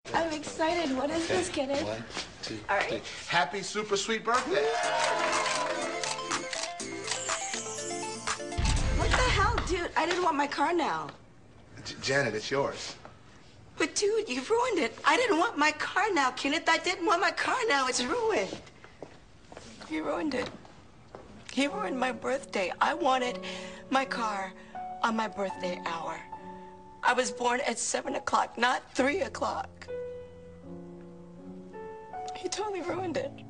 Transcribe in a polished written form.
I'm excited. What is this, Kenneth? 1, 2, All right. 3. Happy super sweet birthday. What the hell, dude? I didn't want my car now. Janet, it's yours. But, dude, you ruined it. I didn't want my car now, Kenneth. I didn't want my car now. It's ruined. He ruined it. He ruined my birthday. I wanted my car on my birthday hour. I was born at 7 o'clock, not 3 o'clock. He totally ruined it.